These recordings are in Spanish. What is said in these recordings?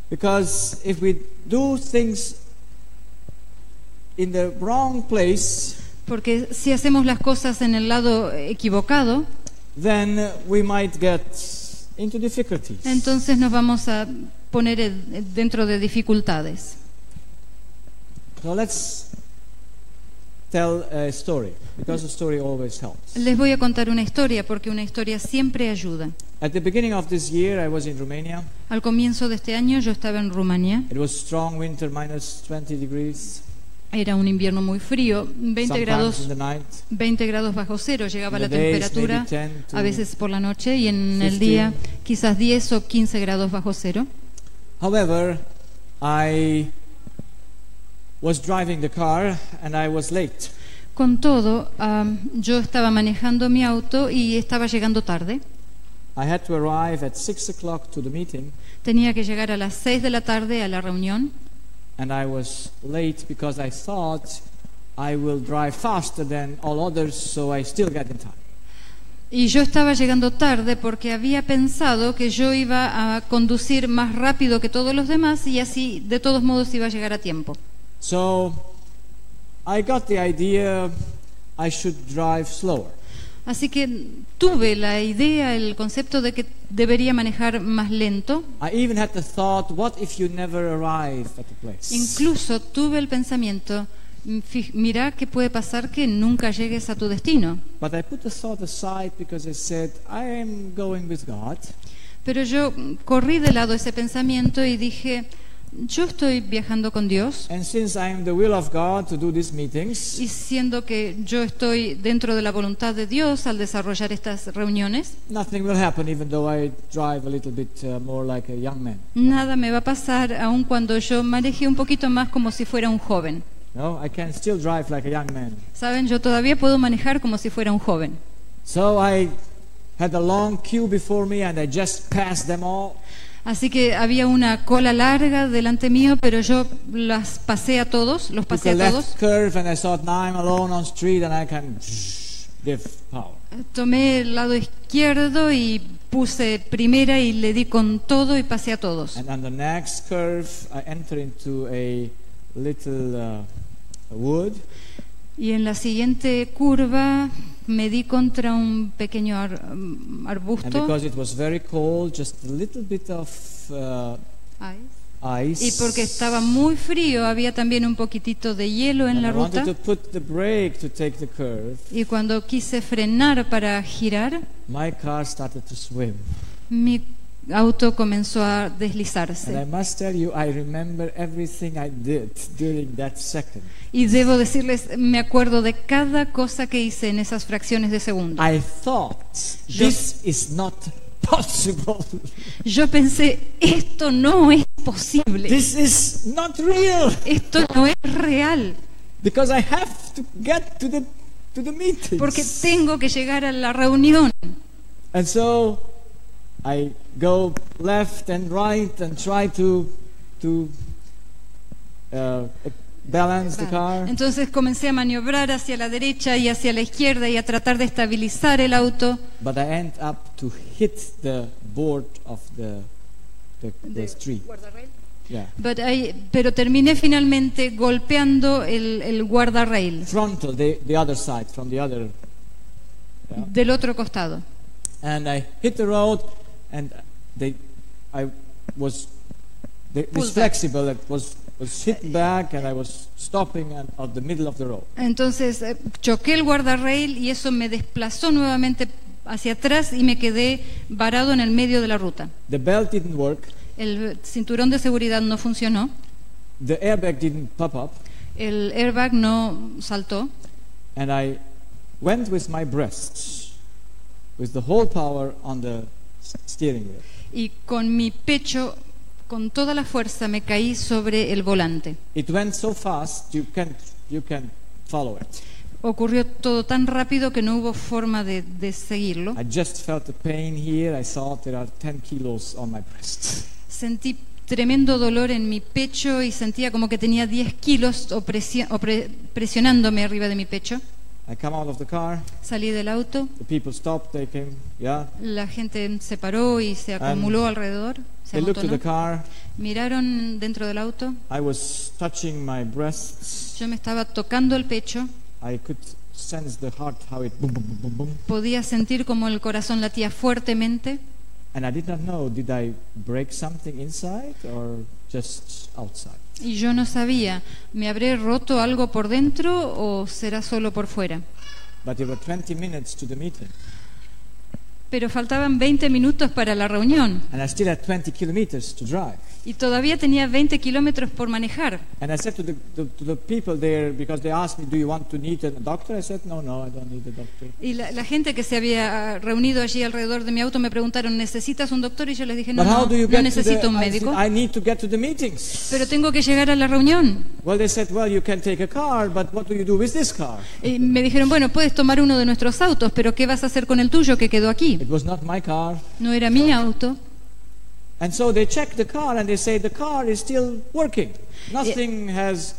Because if we do things in the wrong place, Porque si hacemos las cosas en el lado equivocado, then we might get into difficulties. entonces nos vamos a poner dentro de dificultades. So let's tell a story, because a story always helps. Les voy a contar una historia porque una historia siempre ayuda. At the beginning of this year, I was in Romania. Al comienzo de este año yo estaba en Rumanía. It was strong winter, minus 20 degrees. Era un invierno muy frío, 20 Sometimes grados, in the night. 20 grados bajo cero llegaba In la the days, temperatura, maybe 10 to a veces por la noche, y en el 15. día quizás 10 o 15 grados bajo cero. However, I was driving the car and I was late. Con todo, yo estaba manejando mi auto y estaba llegando tarde. I had to arrive at 6 o'clock to the meeting, Tenía que llegar a las 6 de la tarde a la reunión and I was late because I thought I will drive faster than all others, so I still get in time. y yo estaba llegando tarde porque había pensado que yo iba a conducir más rápido que todos los demás y así de todos modos iba a llegar a tiempo. So I got the idea I should drive slower. Así que tuve la idea, el concepto de que debería manejar más lento. I even had the thought, what if you never arrive at the place? Incluso tuve el pensamiento, mira qué puede pasar que nunca llegues a tu destino. But I put the thought aside because I said, I am going with God. Pero yo corrí de lado ese pensamiento y dije, yo estoy viajando con Dios. And since I am the will of God to do these meetings, Y siendo que yo estoy dentro de la voluntad de Dios al desarrollar estas reuniones, nothing will happen even though I drive a little bit more like a young man. nada me va a pasar aun cuando yo maneje un poquito más como si fuera un joven. No, I can still drive like a young man. Saben, yo todavía puedo manejar como si fuera un joven. So I had a long queue before me and I just passed them all. Así que había una cola larga delante mío, pero yo los pasé a todos. Took a left curve and I thought, now I'm alone on street and I can give power. Tomé el lado izquierdo y puse primera y le di con todo y pasé a todos. And on the next curve, I enter into a little wood. Y en la siguiente curva me di contra un pequeño And arbusto. because it was very cold, just a little bit of ice. Y porque estaba muy frío, había también un poquitito de hielo en And la I wanted ruta. to put the brake to take the curve. Y cuando quise frenar para girar, My car started to swim. mi auto comenzó a And I deslizarse. must tell you, I remember everything I did during that second. Y debo decirles, me acuerdo de cada cosa que hice en esas fracciones de segundo. I thought, this is not possible. Yo pensé, esto no es posible. This is not real. Esto no es real. Because I have to get to the meeting. Porque tengo que llegar a la reunión. And so I go left and right and try to balance the car. Entonces comencé a maniobrar hacia la derecha y hacia la izquierda y a tratar de estabilizar el auto. But I end up to hit the board of the street. Yeah. Pero terminé finalmente golpeando el guardarrail Frontal, the other side, from the other. Yeah. del otro costado. And I hit the road, and this flexible that was hit back, and I was stopping at the middle of the road. Entonces choqué el guardarrail y eso me desplazó nuevamente hacia atrás y me quedé varado en el medio de la ruta. The belt didn't work. El cinturón de seguridad no funcionó, The airbag didn't pop up, el airbag no saltó and I went with my breasts, with the whole power on the steering wheel. y con mi pecho, con toda la fuerza, me caí sobre el volante. It went so fast you can follow it. Ocurrió todo tan rápido que no hubo forma de seguirlo. I just felt the pain here. I thought there are 10 kilos on my breast. Sentí tremendo dolor en mi pecho y sentía como que tenía 10 kilos presionándome arriba de mi pecho. I come out of the car. Salí del auto, The people stopped. They came. Yeah. la gente se paró y se acumuló alrededor, se They looked at the amontonó. car. Miraron dentro del auto, I was touching my breasts. yo me estaba tocando el pecho, I could sense the heart, how it boom, boom, boom, boom, boom. podía sentir como el corazón latía fuertemente. And I did not know, did I break something inside or just outside? Y yo no sabía, ¿me habré roto algo por dentro o será solo por fuera? But there were 20 minutes to the meeting. Pero faltaban 20 minutos para la reunión And I still had 20 kilometers to drive. y todavía tenía 20 kilómetros por manejar. And I said to the people there, because they asked me, do you want to need a doctor? I said, no, I don't need a doctor. Y la gente que se había reunido allí alrededor de mi auto me preguntaron, ¿necesitas un doctor? Y yo les dije, no, But how no, do you no get to necesito un I said, médico, I need to get to the meetings. pero tengo que llegar a la reunión. Well, they said, well, you can take a car, but what do you do with this car? Y me dijeron, bueno, puedes tomar uno de nuestros autos, pero ¿qué vas a hacer con el tuyo que quedó aquí? It was not my car. No era mi auto. And so they check the car and they say the car is still working. Nothing has,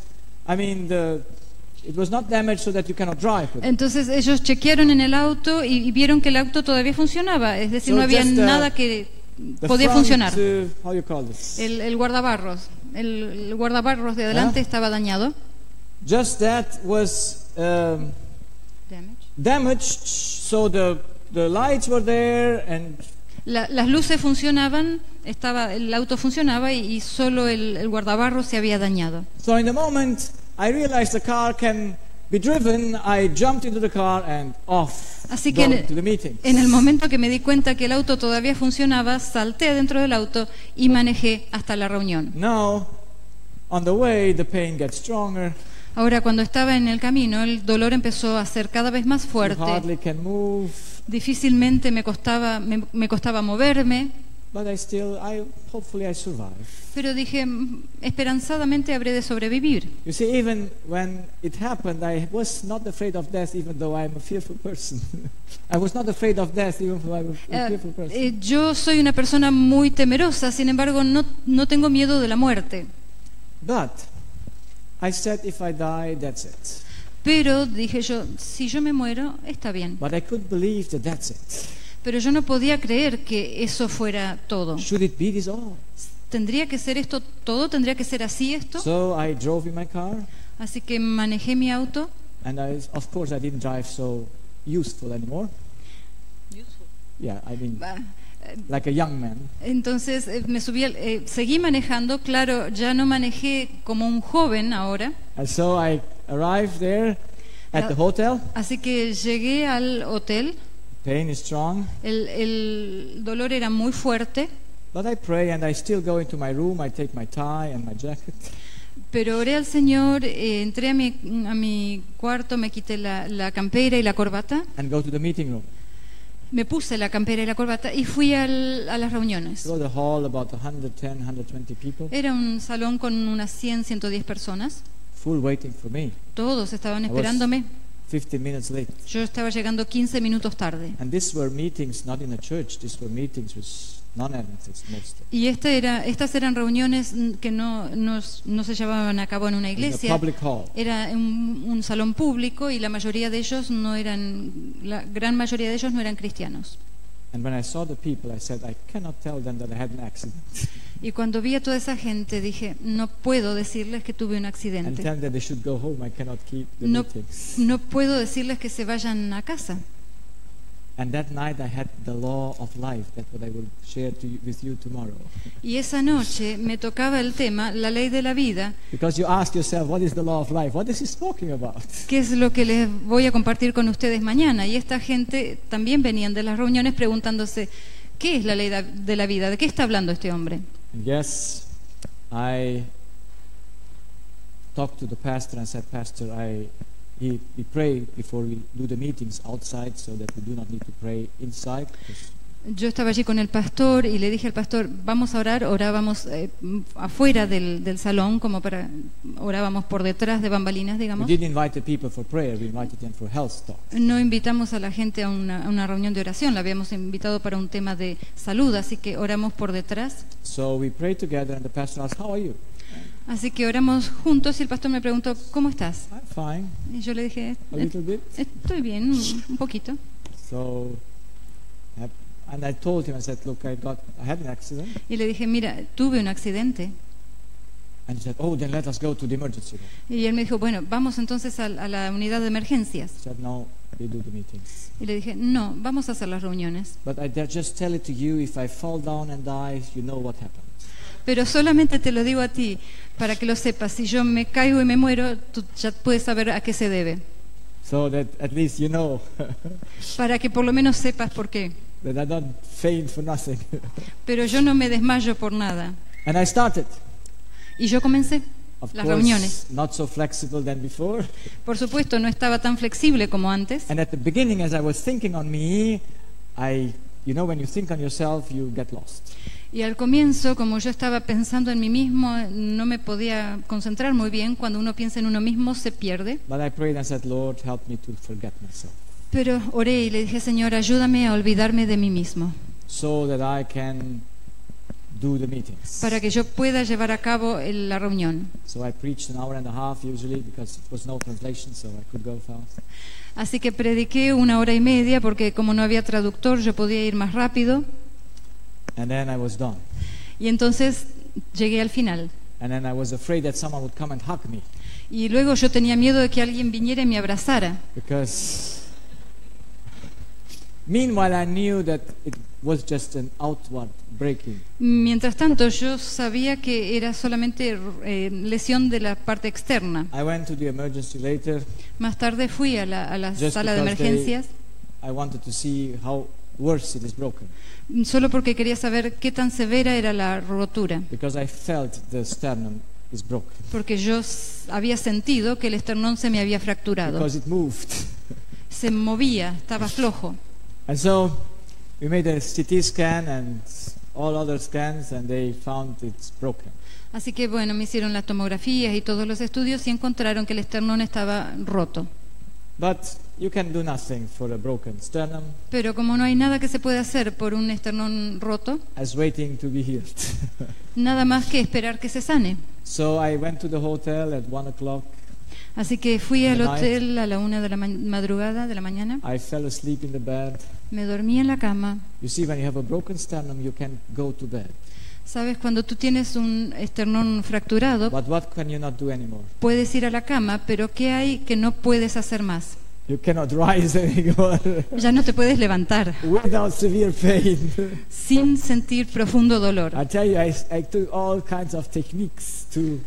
it was not damaged so that you cannot drive with it. Entonces ellos chequearon en el auto y vieron que el auto todavía funcionaba, es decir, So no había just, nada que The podía front, funcionar. how you call this? El guardabarros, el guardabarros de adelante Ah. estaba dañado. Just that was damaged, so the lights were there and Las luces funcionaban, el auto funcionaba y solo el guardabarros se había dañado. so in the moment I realized the car can be driven, I jumped into the car and off Así que going to the meeting. en el momento que me di cuenta que el auto todavía funcionaba, salté dentro del auto y manejé hasta la reunión. Now, on the way, the pain gets stronger. Ahora, cuando estaba en el camino, el dolor empezó a ser cada vez más You fuerte. hardly can move, Difícilmente me costaba moverme, but hopefully I survived. pero dije, esperanzadamente habré de sobrevivir. You see, even when it happened, I was not afraid of death, even though I'm a fearful person. I was not afraid of death, even though I'm a fearful person. Yo soy una persona muy temerosa, sin embargo, no tengo miedo de la muerte. But I said, if I die, that's it. Pero dije yo, si yo me muero, está bien. But I couldn't believe that that's it. Pero yo no podía creer que eso fuera todo. Should it be this all? ¿Tendría que ser esto todo? ¿Tendría que ser así esto? So I drove in my car, Así que manejé mi auto. and of course, I didn't drive so useful anymore. Yeah, like a young man. Entonces me subí, seguí manejando. Claro, ya no manejé como un joven ahora. And so I arrived there at the hotel. Así que llegué al hotel. Pain is strong. El dolor era muy fuerte. But I pray and I still go into my room. I take my tie and my jacket. Pero oré al Señor, entré a mi cuarto, me quité la campera y la corbata. And go to the meeting room. Me puse la campera y la corbata y fui a las reuniones. Go to the hall, about 110, 120 people. Era un salón con unas 100, 110 personas. Full waiting for me. Todos estaban was- esperándome. 15 minutes late. Yo estaba llegando 15 minutos tarde. And these were meetings not in a church. These were meetings with non-Adventists mostly. Y estas eran reuniones que no se llevaban a cabo en una In a iglesia. public hall. Era un salón público y la mayoría de ellos la gran mayoría de ellos no eran cristianos. And when I saw the people, I said, I cannot tell them that I had an accident. Y cuando vi a toda esa gente dije, no puedo decirles que tuve un And accidente. tell them they should go home. I cannot keep the No, meetings. no puedo decirles que se vayan a casa. And that night I had the law of life. That's what I will share with you tomorrow. Y esa noche me tocaba el tema, la ley de la vida. Because you ask yourself, what is the law of life? What is he talking about? ¿Qué es lo que les voy a compartir con ustedes mañana? Y esta gente también venían de las reuniones preguntándose, ¿qué es la ley de la vida? ¿De qué está hablando este hombre? And yes, I talked to the pastor and said, Pastor, we pray before we do the meetings outside so that we do not need to pray inside. Yo estaba allí con el pastor y le dije al pastor, vamos a orar. Orábamos afuera del salón, orábamos por detrás de bambalinas, We digamos. didn't invite the people for prayer, we invited them for health talk. No invitamos a la gente a una reunión de oración, la habíamos invitado para un tema de salud, así que oramos por detrás. So we prayed together and the pastor asked, how are you? Así que oramos juntos y el pastor me preguntó, ¿cómo estás? I'm fine, Y yo le dije, a little bit. estoy bien, un poquito. So, and I told him, I said, look, I had an accident. Y le dije, mira, tuve un accidente. And he said, oh, then let us go to the emergency room. Y él me dijo, bueno, vamos entonces a la unidad de emergencias. I said, no, we do the meetings. Y le dije, no, vamos a hacer las reuniones. But I just tell it to you, if I fall down and die, you know what happened. Pero solamente te lo digo a ti, para que lo sepas. Si yo me caigo y me muero, tú ya puedes saber a qué se debe. So that at least you know Para que por lo menos sepas por qué. that I don't faint for nothing. Pero yo no me desmayo por nada. And I started. Y yo comencé Of las course, reuniones. not so flexible than before. Por supuesto, no estaba tan flexible como antes. And at the beginning, as I was thinking on me, when you think on yourself, you get lost. Y al comienzo, como yo estaba pensando en mí mismo, no me podía concentrar muy bien. Cuando uno piensa en uno mismo, se pierde. But I prayed and said, Lord, help me to forget myself, Pero oré y le dije, Señor, ayúdame a olvidarme de mí mismo, so that I can do the meetings. para que yo pueda llevar a cabo la reunión. So I preached an hour and a half usually because it was no translation, so I could go fast. Así que prediqué 1 hora y media, porque como no había traductor, yo podía ir más rápido. And then I was done. Y entonces llegué al final. And then I was afraid that someone would come and hug me, Y luego yo tenía miedo de que alguien viniera y me abrazara. because meanwhile I knew that it was just an outward breaking. Mientras tanto, yo sabía que era solamente lesión de la parte externa. I went to the emergency later Más tarde fui a la just sala de because emergencias, I wanted to see how worse it is broken, solo porque quería saber qué tan severa era la rotura. because I felt the sternum is broken, Porque yo había sentido que el esternón se me había fracturado. because it moved. Se movía, estaba flojo. And so we made a CT scan and all other scans, and they found it's broken. Así que bueno, me hicieron las tomografías y todos los estudios y encontraron que el esternón estaba roto. But you can do nothing for a broken sternum Pero como no hay nada que se pueda hacer por un esternón roto, as waiting to be healed. nada más que esperar que se sane. So I went to the hotel at 1 o'clock. Así que fui al In the night. hotel a la 1 de la madrugada de la mañana. I fell asleep in the bed. Me dormí en la cama. You see, when you have a broken sternum, you can go to bed. Sabes, cuando tú tienes un esternón fracturado, But what can you not do anymore? puedes ir a la cama, pero ¿qué hay que no puedes hacer más? You cannot rise anymore Ya no te puedes levantar without severe pain. sin sentir profundo dolor. I tell you, I took all kinds of techniques to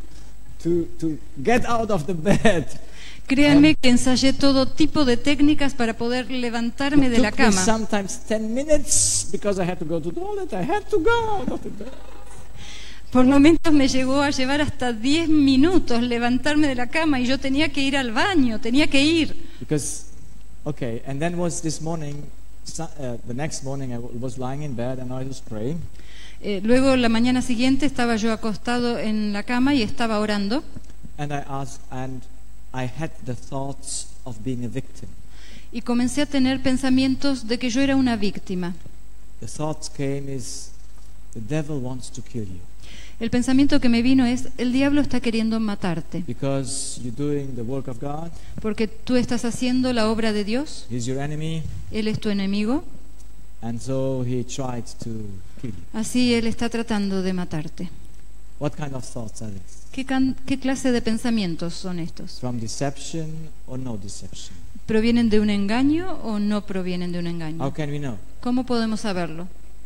get out of the bed. Créanme que ensayé todo tipo de técnicas para poder levantarme It de la took me cama. sometimes 10 minutes because I had to go to the toilet. I had to go out of the bed. Por momentos me llegó a llevar hasta 10 minutos levantarme de la cama y yo tenía que ir al baño, tenía que ir. Because, okay, and then was this morning, the next morning I was lying in bed and I was praying. Luego la mañana siguiente estaba yo acostado en la cama y estaba orando And I had the thoughts of being a victim. y comencé a tener pensamientos de que yo era una víctima. The thoughts came is, the devil wants to kill you El pensamiento que me vino es, el diablo está queriendo matarte, because you're doing the work of God. porque tú estás haciendo la obra de Dios, He's your enemy, Él es tu enemigo, and so he tried to kill you. así Él está tratando de matarte. What kind of thoughts are these? ¿Qué clase de pensamientos son estos? From deception or no deception? ¿Provienen de un engaño o no provienen de un How engaño? can we know? ¿Cómo podemos saberlo?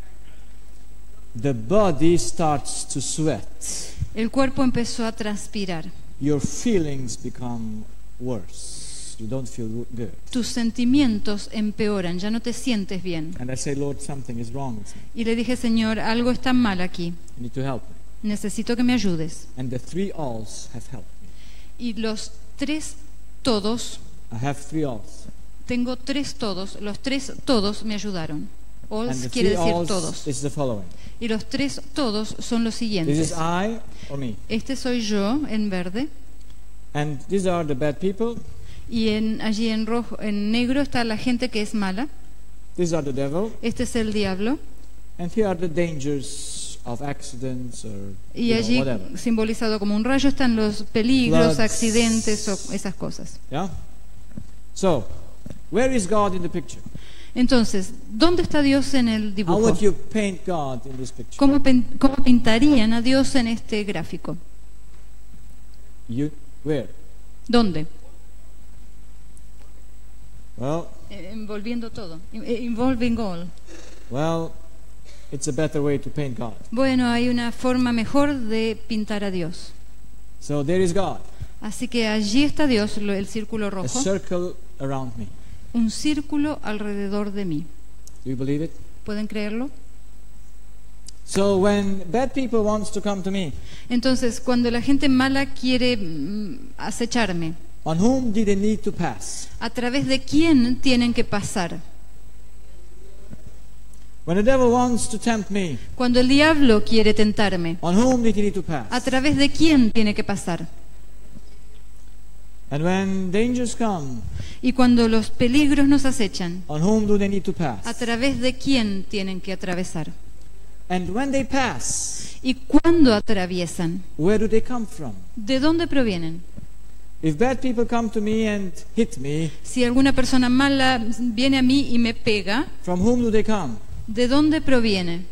The body starts to sweat. El cuerpo empezó a transpirar. Your feelings become worse. You don't feel good. Tus sentimientos empeoran, ya no te sientes bien. And I say, Lord, something is wrong with me. Y le dije, Señor, algo está mal aquí. You need to help me. Necesito que me ayudes. And the 3 alls have helped me. Y los 3 todos, I have 3 alls. tengo 3 todos, los 3 todos me ayudaron. And Alls the quiere 3 decir alls todos. is the following. Y los 3 todos son los This siguientes. is I or me. Este soy yo en verde And these are the bad people. y allí en rojo, en negro está la gente que es mala. These are the devil. Este es el diablo And here are the dangers of accidents or Y allí, whatever. simbolizado como un rayo, están los peligros, Floods. accidentes o esas cosas. Yeah? So, where is God in the picture? Entonces, ¿dónde está Dios en el How dibujo? would you paint God in this picture? ¿Cómo pintarían a Dios en este gráfico? Where? ¿Dónde? Well, Envolviendo todo. Involving all. well, it's a better way to paint God. Bueno, hay una forma mejor de pintar a Dios. So there is God, Así que allí está Dios, el círculo a rojo, circle around me. un círculo alrededor de mí. Do you believe it? ¿Pueden creerlo? So when bad people wants to come to me, Entonces, cuando la gente mala quiere acecharme, on whom do they need to pass? ¿a través de quién tienen que pasar? When the devil wants to tempt me, Cuando el diablo quiere tentarme, on whom did he need to ¿a pass? través de quién tiene que pasar? And when dangers come, Y cuando los peligros nos acechan, on whom do they need to ¿a pass? través de quién tienen que atravesar? And when they pass, ¿Y cuándo atraviesan? where do they come from? ¿De dónde provienen? If bad people come to me and hit me, Si alguna persona mala viene a mí y me pega, from whom do they come? ¿de dónde proviene?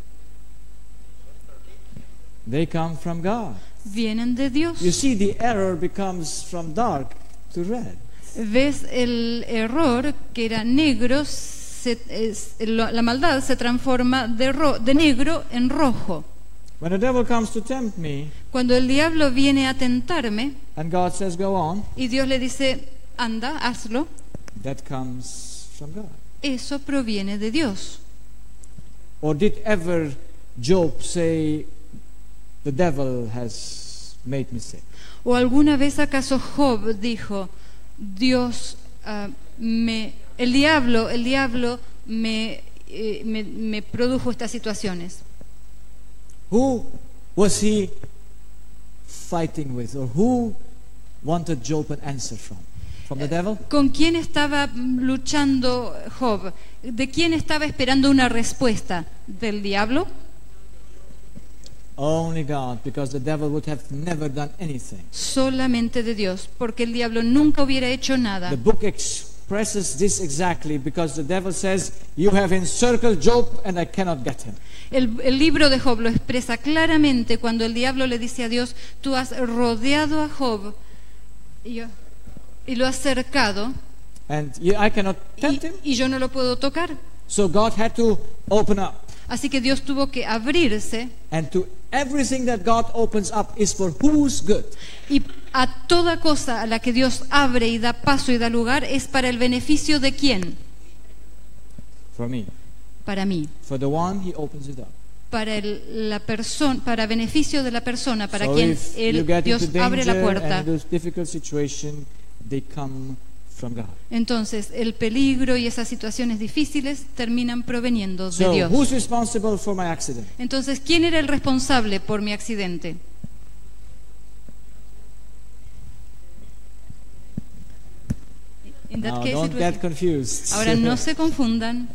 They come from God. Vienen de Dios. You see, the error becomes from dark to red. ¿Ves el error que era negro? La maldad se transforma de negro en rojo. When the devil comes to tempt me, Cuando el diablo viene a tentarme and God says, go on, y Dios le dice, anda, hazlo, that comes from God. eso proviene de Dios. Or did ever Job say, the devil has made me sick? ¿O alguna vez acaso Job dijo, Dios, el diablo me produjo estas situaciones? Who was he fighting with? Or who wanted Job an answer from? From the devil? ¿Con quién estaba luchando Job? ¿De quién estaba esperando una respuesta? ¿Del diablo? Only God, because the devil would have never done anything. Solamente de Dios, porque el diablo nunca hubiera hecho nada. The book expresses this exactly because the devil says, you have encircled Job and I cannot get him. El libro de Job lo expresa claramente cuando el diablo le dice a Dios, tú has rodeado a Job y lo has cercado And I cannot tempt him. y yo no lo puedo tocar. So God had to open up. Así que Dios tuvo que abrirse And to everything that God opens up is for whose good? y a toda cosa a la que Dios abre y da paso y da lugar es para el beneficio de quién? For me. Para mí. For the one, he opens it up. Para la persona, para beneficio de la persona, para So quien if you get Dios into abre la danger puerta. and those difficult situation, they come from God. Entonces, el peligro y esas situaciones difíciles terminan proveniendo de So Dios. who's responsible for my accident? Entonces, ¿quién era el responsable por mi accidente? In that Now, case, don't it was get him. confused. Ahora no se confundan.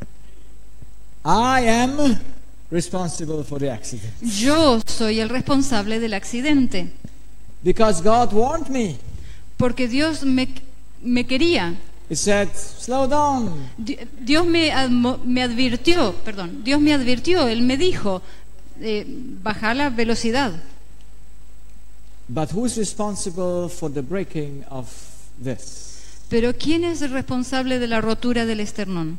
I am responsible for the accident Yo soy el responsable del accidente, because God warned me. porque Dios me quería. He said, slow down. Dios me advirtió, perdón, Dios me advirtió, Él me dijo, baja la velocidad. But who's responsible for the breaking of this? Pero ¿quién es el responsable de la rotura del esternón?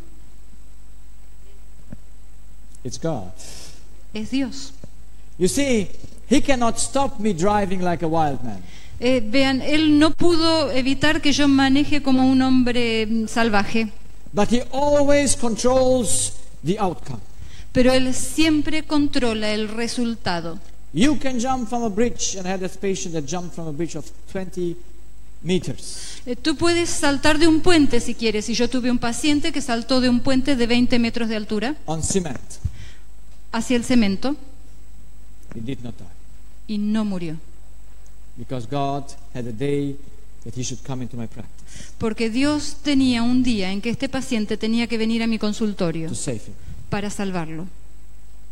It's God. Es Dios. You see, He cannot stop me driving like a wild man. Vean, Él no pudo evitar que yo maneje como un hombre salvaje, But He always controls the outcome. pero Él siempre controla el resultado. You can jump from a bridge, and I had a patient that jumped from a bridge of 20 meters. Tú puedes saltar de un puente si quieres, y yo tuve un paciente que saltó de un puente de 20 metros de altura On cement. hacia el cemento He did not die. y no murió, Because God had a day that he should come into my practice porque Dios tenía un día en que este paciente tenía que venir a mi consultorio to save him. para salvarlo.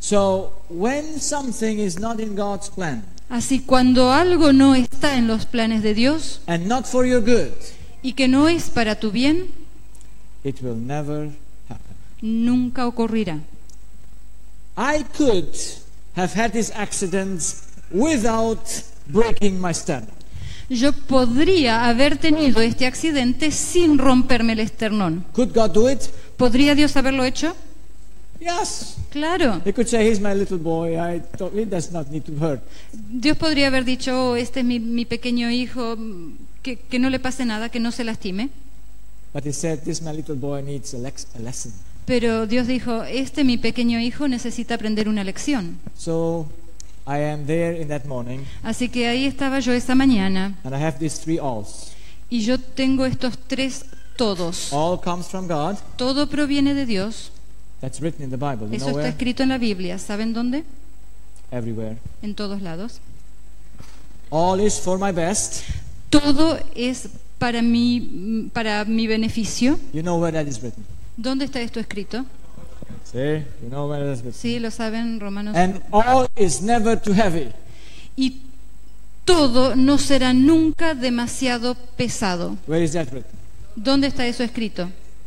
So when something is not in God's plan Así, cuando algo no está en los planes de Dios and not for your good, y que no es para tu bien, it will never happen. nunca ocurrirá. I could have had this accident without breaking my sternum. Yo podría haber tenido este accidente sin romperme el esternón. Could God do it? ¿Podría Dios haberlo hecho? Yes. Claro. He could say, he's my little boy. He does not need to hurt. Dios podría haber dicho, oh, este es mi pequeño hijo, que no le pase nada, que no se lastime. But he said, this my little boy needs a lesson. Pero Dios dijo, mi pequeño hijo necesita aprender una lección. So I am there in that morning, Así que ahí estaba yo esa mañana and I have these 3 alls. y yo tengo estos 3 todos. All comes from God. Todo proviene de Dios. That's written in the Bible. You Eso know está where? escrito en la Biblia. ¿Saben dónde? Everywhere. En todos lados. All is for my best. Todo es para mi beneficio. You know where that is written. ¿Dónde está esto escrito? See? You know where that is written. Sí, lo saben, Romanos. And all is never too heavy. Y todo no será nunca demasiado pesado. Where is that written? ¿Dónde está eso escrito?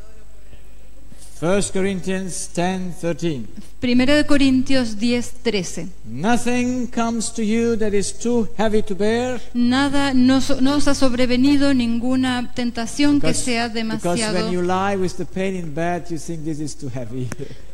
1 Corinthians 10:13. Primera de Corintios 10:13. Nothing comes to you that is too heavy to bear. Nada, no os ha sobrevenido ninguna tentación que sea Because when demasiado. you lie with the pain in bed, you think this is too heavy.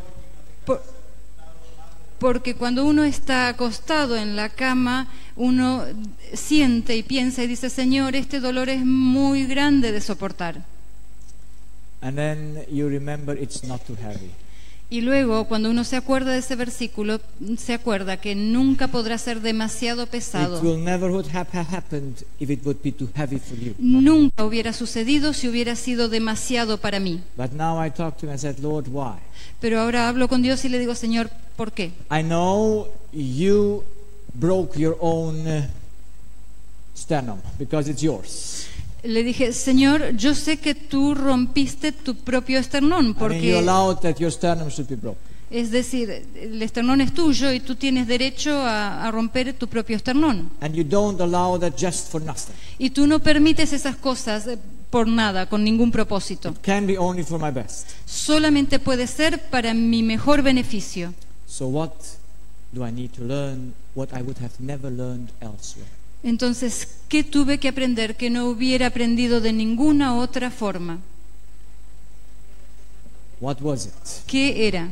Porque cuando uno está acostado en la cama, uno siente y piensa y dice, Señor, este dolor es muy grande de soportar. And then you remember it's not too heavy. Y luego, cuando uno se acuerda de ese versículo, se acuerda que nunca podrá ser demasiado It pesado. will never would have happened if it would be too heavy for you. Nunca hubiera sucedido si hubiera sido demasiado para mí. But now I talk to him and said, Lord, why? Pero ahora hablo con Dios y le digo, Señor, ¿por qué? I know you broke your own sternum because it's yours. Le dije, Señor, yo sé que tú rompiste tu propio esternón, I mean, you porque, allowed that your sternum should be broken. es decir, el esternón es tuyo y tú tienes derecho a romper tu propio esternón. And you don't allow that just for nothing. Y tú no permites esas cosas por nada, con ningún propósito. It can be only for my best. Solamente puede ser para mi mejor beneficio. So what do I need to learn what I would have never learned elsewhere? Entonces, ¿qué tuve que aprender que no hubiera aprendido de ninguna otra forma? What was it? ¿Qué era?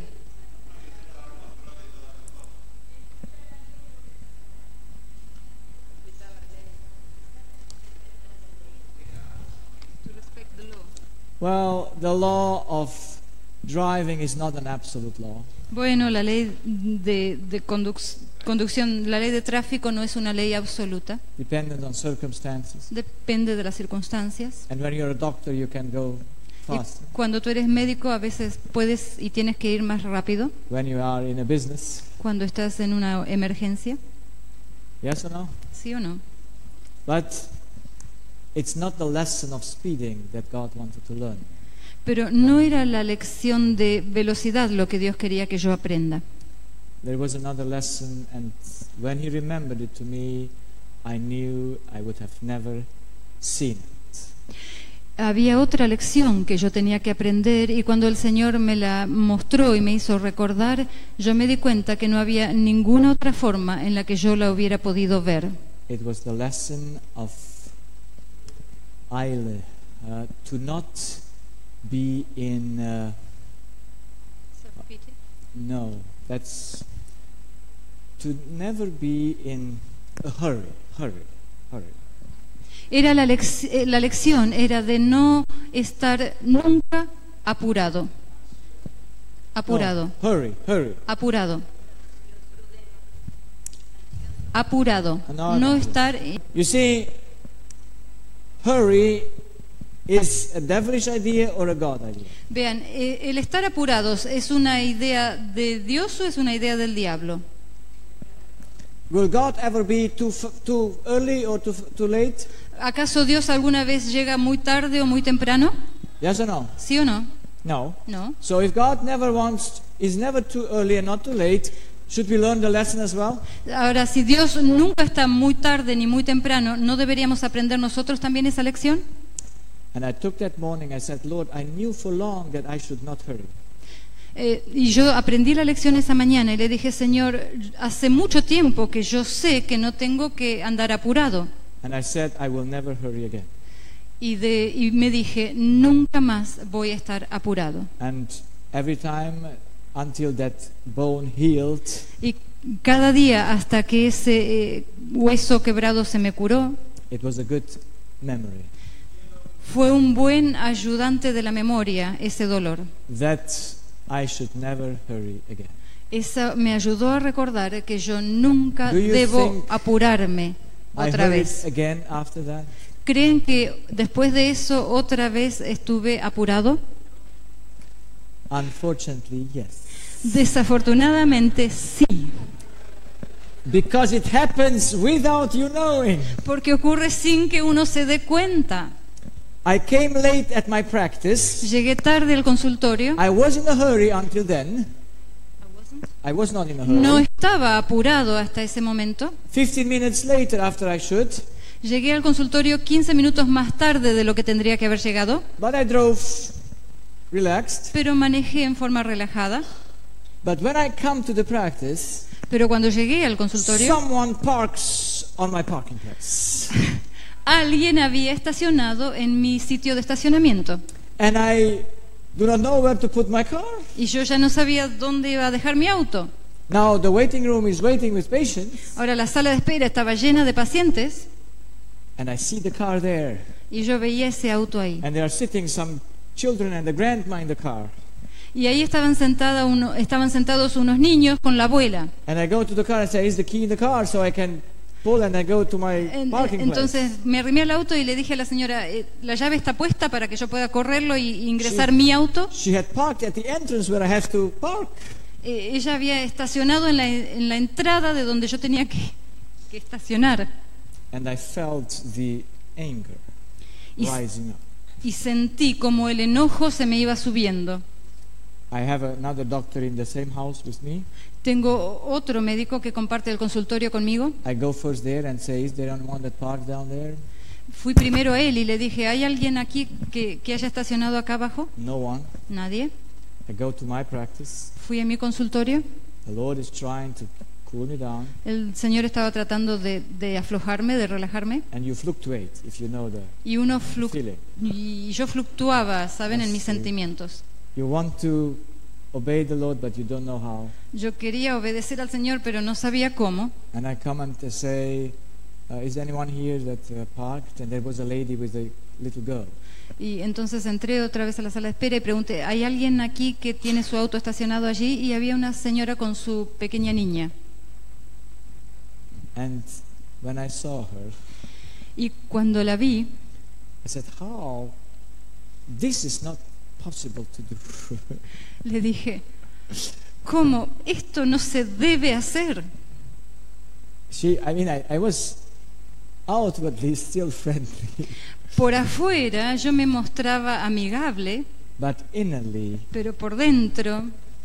Well, the law of driving is not an absolute law. Bueno, la ley de conducción, la ley de tráfico no es una ley absoluta, Dependent on circumstances. depende de las circunstancias. And when you're a doctor, you can go Y fast. cuando tú eres médico, a veces puedes y tienes que ir más rápido. When you are in a business, Cuando estás en una emergencia, yes or no? ¿sí o no? But it's not the lesson of speeding that God wanted to learn. Pero no era la lección de velocidad lo que Dios quería que yo aprenda. There was another lesson, and when He remembered it to me, I knew I would have never seen it. Había otra lección que yo tenía que aprender y cuando el Señor me la mostró y me hizo recordar, yo me di cuenta que no había ninguna otra forma en la que yo la hubiera podido ver. It was the lesson of Eile, to not be in. No, that's to never be in a hurry. Era la lección era de no estar nunca apurado. Apurado. No, hurry. Apurado. Apurado. No, No no. estar. You see, hurry is a devilish idea or a God idea. Vean, el estar apurados, ¿es una idea de Dios o es una idea del diablo? Will God ever be too early or too late? ¿Acaso Dios alguna vez llega muy tarde o muy temprano? Yes or no? ¿Sí o no? No. No. So if God never is never too early and not too late, Should we learn the lesson as well? Ahora, si Dios nunca está muy tarde ni muy temprano, ¿no deberíamos aprender nosotros también esa lección? And I took that morning, I said, Lord, I knew for long that I should not hurry. Y yo aprendí la lección esa mañana y le dije, Señor, hace mucho tiempo que yo sé que no tengo que andar apurado. And I said, I will never hurry again. Y me dije, nunca más voy a estar apurado. And every time until that bone healed, Y cada día hasta que ese hueso quebrado se me curó, it was a good memory. fue un buen ayudante de la memoria ese dolor. That I should never hurry again. Eso me ayudó a recordar que yo nunca Do you debo think apurarme I otra hurried vez. again after that? ¿Creen que después de eso otra vez estuve apurado? Unfortunately, yes. Desafortunadamente sí, Because it happens without you knowing. porque ocurre sin que uno se dé cuenta. I came late at my practice. Llegué tarde al consultorio, I was in a hurry until then. I was not in a hurry. no estaba apurado hasta ese momento. 15 minutes later, after I should, Llegué al consultorio 15 minutos más tarde de lo que tendría que haber llegado, but I drove relaxed. pero manejé en forma relajada. But when I come to the practice, Pero cuando llegué al consultorio, someone parks on my parking place. alguien había estacionado en mi sitio de estacionamiento And I do not know where to put my car. y yo ya no sabía dónde iba a dejar mi auto. Now the waiting room is waiting with patients, Ahora la sala de espera estaba llena de pacientes and I see the car there. y yo veía ese auto ahí. And there are sitting some children and the grandma in the car. Y ahí estaban sentados unos niños con la abuela. And I go to the car and say, is the key in the car so I can pull and I go to my parking place. Entonces me arrimé al auto y le dije a la señora, la llave está puesta para que yo pueda correrlo y ingresar mi auto. She had parked at the entrance where I have to park. Ella había estacionado en la entrada de donde yo tenía que estacionar. And I felt the anger Y, rising up. y sentí como el enojo se me iba subiendo. I have another doctor in the same house with me. Tengo otro médico que comparte el consultorio conmigo. I go first there and say, is there anyone that parked down there? Fui primero a él y le dije, ¿hay alguien aquí que haya estacionado acá abajo? No one. Nadie. I go to my practice. Fui a mi consultorio. The Lord is trying to cool me down. El Señor estaba tratando de aflojarme, de relajarme. And you fluctuate if you know the Y feeling. y yo fluctuaba, ¿saben? En mis Sí. sentimientos. You want to obey the Lord, but you don't know how. Yo quería obedecer al Señor, pero no sabía cómo. And I come and say, is anyone here that parked? And there was a lady with a little girl. Y entonces entré otra vez a la sala de espera y pregunté, ¿hay alguien aquí que tiene su auto estacionado allí? Y había una señora con su pequeña niña. And when I saw her, Y cuando la vi, I said, how? This is not possible to do. le dije, ¿cómo? Esto no se debe hacer. I was outwardly still friendly, Por afuera yo me mostraba amigable, but innerly, pero por dentro.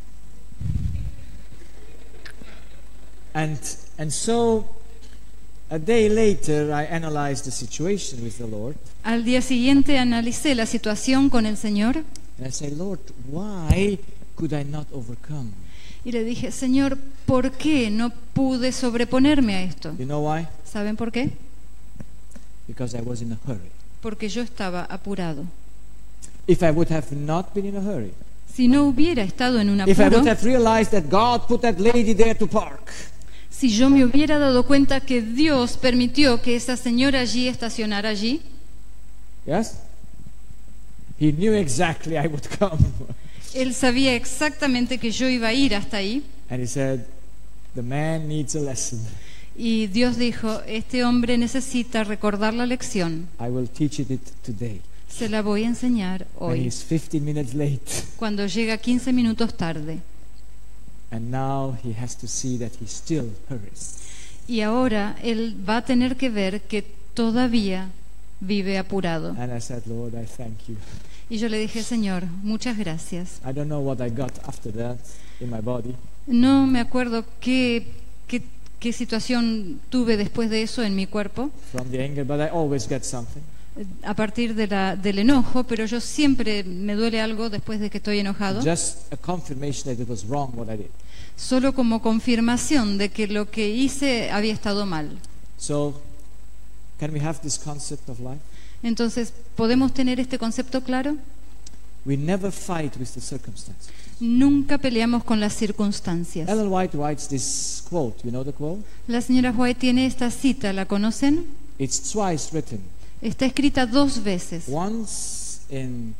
and so a day later I analyzed the situation with the Lord, Al día siguiente analicé la situación con el Señor and I said, Lord, why could I not overcome? y le dije, Señor, ¿por qué no pude sobreponerme a esto? You know why? ¿Saben por qué? Because I was in a hurry. Porque yo estaba apurado. If I would have not been in a hurry, Si no hubiera estado en un if I apuro, would have realized that God put that lady there to park, si yo me hubiera dado cuenta que Dios permitió que esa señora allí estacionara allí, yes? He knew exactly I would come. Él sabía exactamente que yo iba a ir hasta ahí. And he said, the man needs a lesson. Y Dios dijo, este hombre necesita recordar la lección. I will teach it today. Se la voy a enseñar And hoy, he's 15 minutes late. cuando llega 15 minutos tarde. And now he has to see that he still hurries. Y ahora él va a tener que ver que todavía vive apurado. And I said, Lord, I thank you. Y yo le dije, Señor, muchas gracias. I don't know what I got after that in my body. No me acuerdo qué situación tuve después de eso en mi cuerpo, from the anger, but I always get something. a partir del enojo, pero yo siempre me duele algo después de que estoy enojado, Just a confirmation that it was wrong what I did. solo como confirmación de que lo que hice había estado mal. So, can we have this concept of life? Entonces, ¿podemos tener este concepto claro? We never fight with the circumstances. Nunca peleamos con las circunstancias. Ellen White writes this quote. You know the quote? La señora White tiene esta cita, ¿la conocen? It's twice written. Está escrita 2 veces. Once in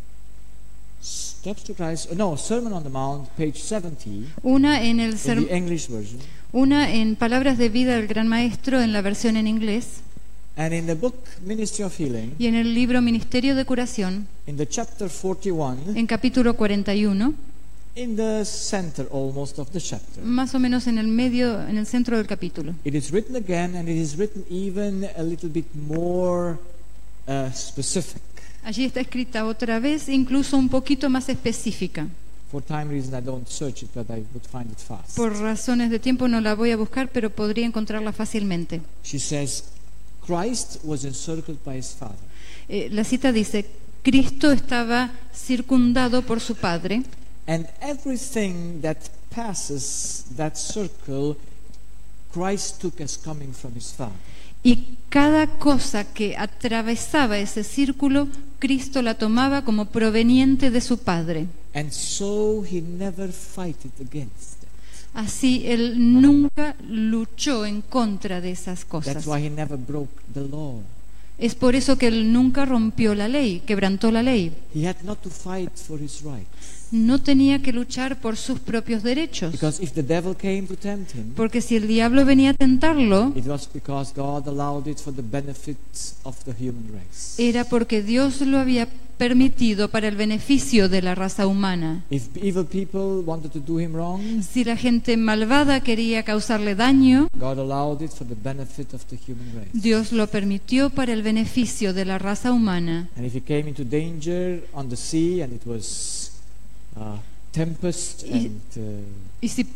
Steps to Christ, no, Sermon on the Mount, page 70, Una en el in the English version, una en Palabras de Vida del Gran Maestro en la versión en inglés, and in the book Ministry of Healing, y en el libro Ministerio de Curación, in the chapter 41, en capítulo 41, in the center almost of the chapter. más o menos en el medio, en el centro del capítulo. It is written again, and it is written even a little bit more specific. Allí está escrita otra vez, incluso un poquito más específica. For time reason, I don't search it, but I would find it fast. Por razones de tiempo no la voy a buscar, pero podría encontrarla fácilmente. She says, Christ was encircled by his Father, La cita dice, Cristo estaba circundado por su Padre, and everything that passes that circle, Christ took as coming from his Father. y cada cosa que atravesaba ese círculo, Cristo la tomaba como proveniente de su Padre. And so he never fighted against it. Así Él nunca luchó en contra de esas cosas. That's why he never broke the law. Es por eso que Él nunca rompió la ley, quebrantó la ley. He had not to fight for his rights. No tenía que luchar por sus propios derechos. Because if the devil came to tempt him, Porque si el diablo venía a tentarlo, it was because God allowed it for the benefit of the human race. era porque Dios lo había permitido para el beneficio de la raza humana. If evil people wanted to do him wrong, Si la gente malvada quería causarle daño, God allowed it for the benefit of the human race. Dios lo permitió para el beneficio de la raza humana. And if he came into danger on the sea and it was tempest and Y si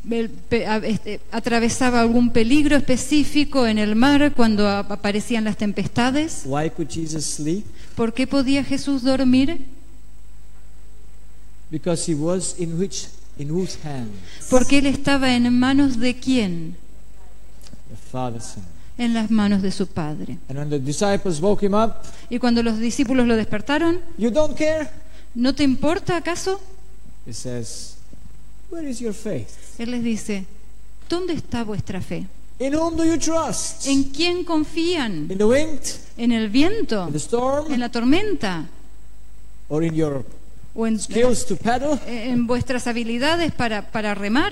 atravesaba algún peligro específico en el mar cuando aparecían las tempestades, why could Jesus sleep? ¿por qué podía Jesús dormir? Because he was in whose hands? Porque Él estaba en manos de quién? The Father's hand. En las manos de su Padre. And when the disciples woke him up, Y cuando los discípulos lo despertaron, you don't care? ¿no te importa acaso? He says, where is your faith? Él les dice, ¿dónde está vuestra fe? In whom do you trust? ¿En quién confían? In the wind? ¿En el viento? In the storm? ¿En la tormenta? Or in your ¿O en skills to paddle? vuestras habilidades para remar?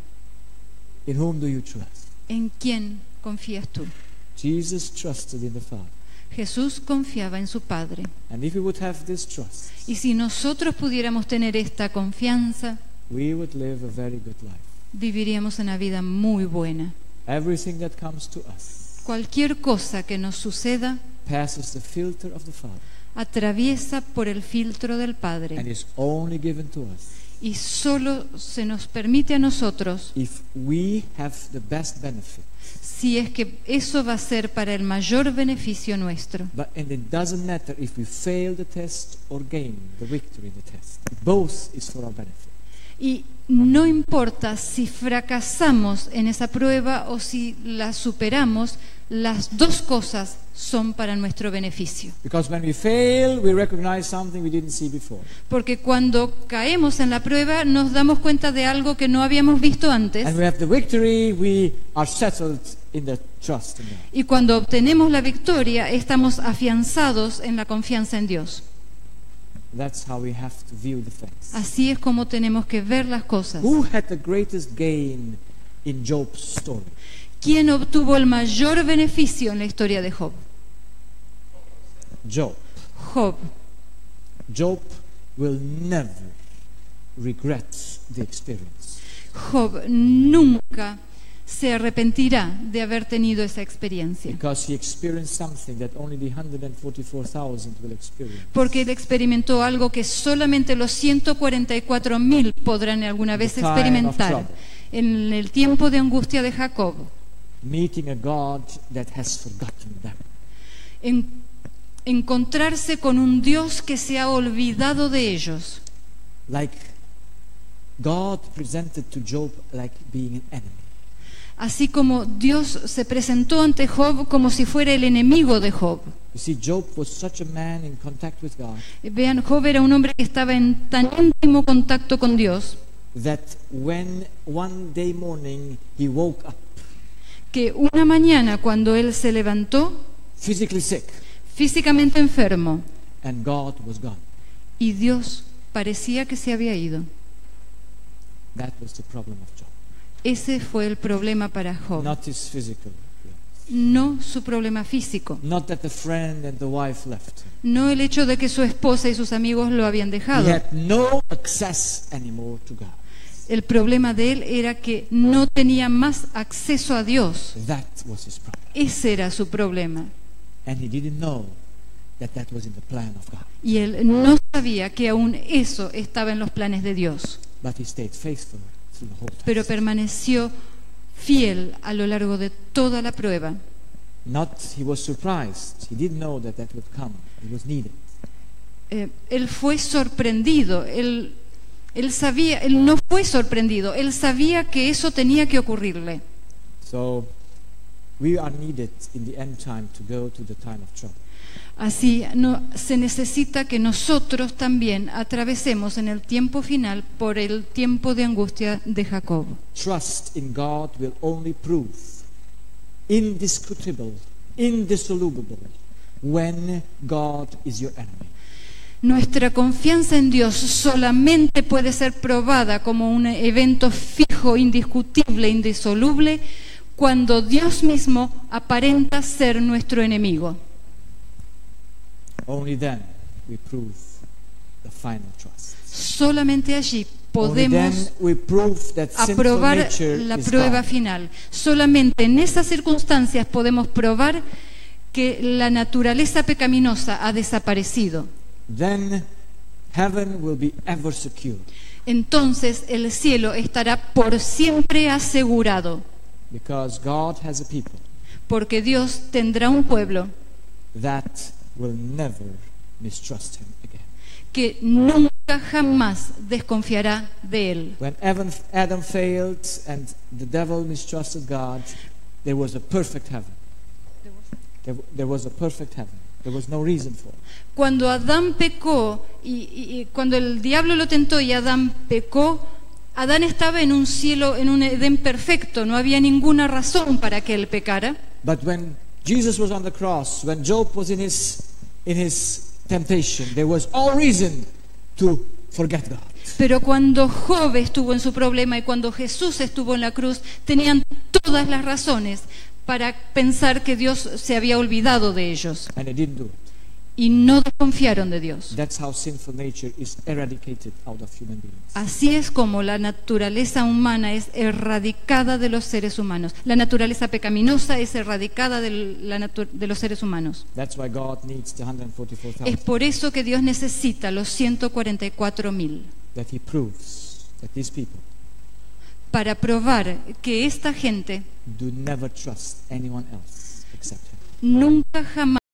In whom do you trust? ¿En quién confías tú? Jesus trusted in the Father. Jesús confiaba en su Padre. And if we would have this trust, Y si nosotros pudiéramos tener esta confianza, we would live a very good life. viviríamos una vida muy buena. Everything that comes to us Cualquier cosa que nos suceda passes the filter of the Father atraviesa por el filtro del and Padre is only given to us y solo se nos permite a nosotros if we have the best benefit. si es que eso va a ser para el mayor beneficio nuestro. And it doesn't matter if we fail the test or gain the victory in the test. Both is for our benefit. Y no importa si fracasamos en esa prueba o si la superamos, las dos cosas son para nuestro beneficio. Because when we fail, we recognize something we didn't see before. Porque cuando caemos en la prueba nos damos cuenta de algo que no habíamos visto antes. And we have the victory, we are settled in the trust in God. Y cuando obtenemos la victoria, estamos afianzados en la confianza en Dios. That's how we have to view the things. Así es como tenemos que ver las cosas. Who had the greatest gain in Job's story? ¿Quién obtuvo el mayor beneficio en la historia de Job? Job. Job. Job will never regret the experience. Job nunca se arrepentirá de haber tenido esa experiencia. Because he experienced something that only the 144,000 will experience. Porque él experimentó algo que solamente los 144,000 podrán alguna vez The time of experimentar. trouble. en el tiempo de angustia de Jacob, meeting a God that has forgotten them. Encontrarse con un Dios que se ha olvidado de ellos. Like God presented to Job like being an enemy. Así como Dios se presentó ante Job como si fuera el enemigo de Job. You see, Job was such a man in contact with God Vean, Job era un hombre que estaba en tan íntimo contacto con Dios that when one day morning he woke up que una mañana cuando él se levantó physically sick físicamente enfermo and God was gone. y Dios parecía que se había ido. That was the problem of Job. Ese fue el problema para Job. Not his physical. No su problema físico. Not that the friend and the wife left him. No el hecho de que su esposa y sus amigos lo habían He dejado. had no access anymore to God. El problema de él era que no tenía más acceso a Dios. That was his problem. Ese era su problema. And he didn't know that that was in the plan of God. Y él no sabía que aún eso estaba en los planes de Dios. But he stayed faithful through the whole Pero test. permaneció fiel a lo largo de toda la prueba. He was surprised. He didn't know that that would come. It was needed. Él fue sorprendido. Él no fue sorprendido. Él sabía que eso tenía que ocurrirle. So we are needed in the end time to go to the time of trouble. Así se necesita que nosotros también atravesemos en el tiempo final por el tiempo de angustia de Jacob. Trust in God will only prove indiscutible, indissoluble when God is your enemy. Nuestra confianza en Dios solamente puede ser probada como un evento fijo, indiscutible, indisoluble, cuando Dios mismo aparenta ser nuestro enemigo. Only then we prove the final trust. Solamente allí Only then podemos we prove that sinful aprobar nature la is prueba gone. final. Solamente en esas circunstancias podemos probar que la naturaleza pecaminosa ha desaparecido. Then heaven will be ever secure Entonces el cielo estará por siempre asegurado, because God has a people porque Dios tendrá un pueblo that will never mistrust him again. que nunca jamás desconfiará de él. When Adam failed and the devil mistrusted God, there was a perfect heaven. There was a perfect heaven. There was no reason for it. Cuando Adán pecó y cuando el diablo lo tentó y Adán pecó, Adán estaba en un cielo, en un Edén perfecto, no había ninguna razón para que él pecara. But when Jesus was on the cross, when Job was in his temptation, there was all reason to forget God. Pero cuando Job estuvo en su problema y cuando Jesús estuvo en la cruz, tenían todas las razones para pensar que Dios se había olvidado de ellos And they didn't do it. y no desconfiaron de Dios. That's how sinful nature is eradicated out of human beings. Así es como la naturaleza humana es erradicada de los seres humanos. La naturaleza pecaminosa es erradicada de los seres humanos. That's why God needs the Es 144,000, por eso que Dios necesita los 144,000 that He proves that these people para probar que esta gente do never trust anyone else except Him. nunca jamás